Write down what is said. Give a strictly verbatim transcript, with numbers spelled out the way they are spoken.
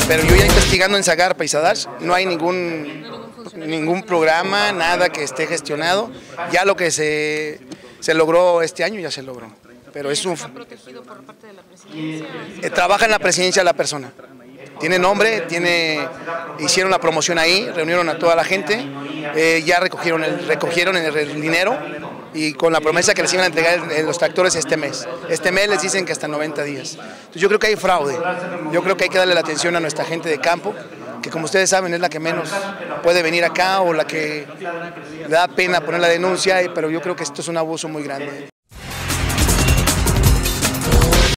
pero yo ya investigando en Zagarpa y Sadash, no hay ningún, ningún programa, nada que esté gestionado. Ya lo que se, se logró este año ya se logró. Pero es un... ¿Está protegido por parte de la presidencia? Eh, trabaja en la presidencia la persona. Tiene nombre, tiene, hicieron la promoción ahí, reunieron a toda la gente, eh, ya recogieron el, recogieron el, el dinero y con la promesa que les iban a entregar el, los tractores este mes. Este mes les dicen que hasta noventa días. Entonces yo creo que hay fraude, yo creo que hay que darle la atención a nuestra gente de campo, que como ustedes saben es la que menos puede venir acá o la que le da pena poner la denuncia, pero yo creo que esto es un abuso muy grande.